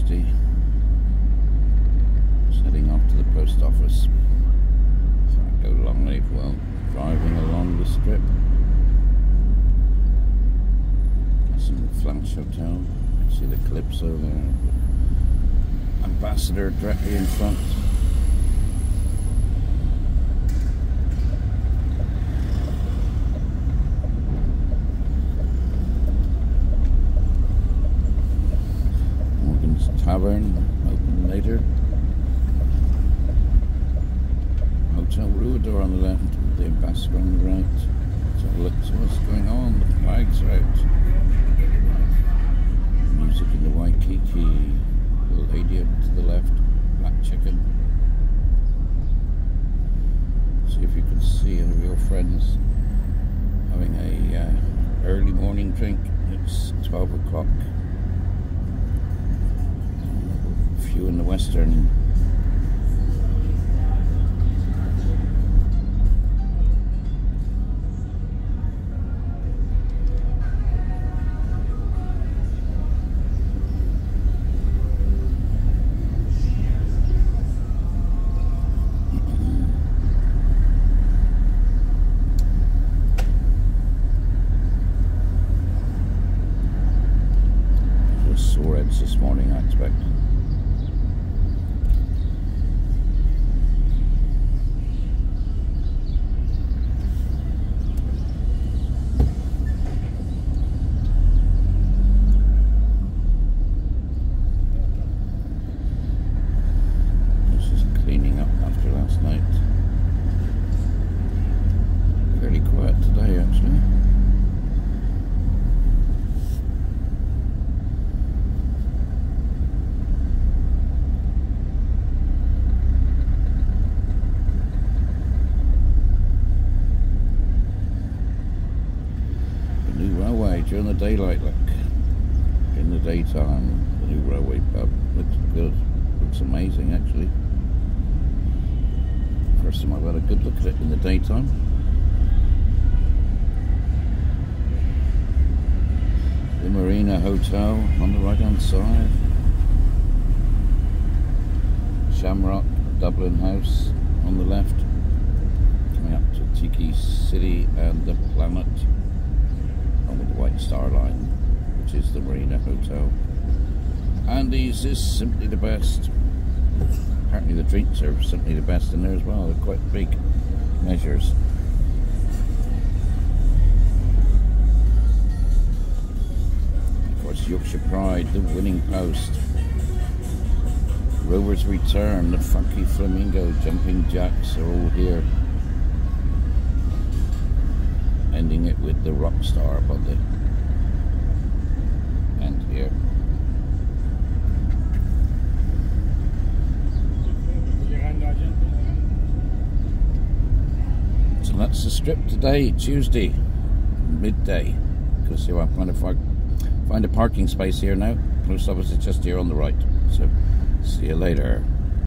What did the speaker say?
Tuesday. Just heading off to the post office. So I go Longleaf while driving along the strip. Passing the Flanch Hotel. You see the Calypso there. Ambassador directly in front. Tavern, open later. Hotel Ruidor on the left, the Ambassador on the right. Let's have a look to what's going on. The flags are out. Music in the Waikiki. The lady up to the left, black chicken. See if you can see any of your friends having a early morning drink. It's 12 o'clock. Few in the western. Just sore heads this morning, I expect. During the daylight, look. In the daytime, the new railway pub looks good. Looks amazing, actually. First time I've had a good look at it in the daytime. The Marina Hotel on the right hand side. Shamrock, Dublin House on the left. Coming up to Tiki City and the Planet. With the White Star Line, which is the Marina Hotel. Andy's is simply the best. Apparently the drinks are simply the best in there as well. They're quite big measures. Of course, Yorkshire Pride, the Winning Post, Rover's Return, the Funky Flamingo, Jumping Jacks are all here. Ending it with the Rockstar up on the end here. So that's the strip today, Tuesday, midday. Because see, I'm trying to find a parking space here now. Post office is just here on the right. So see you later.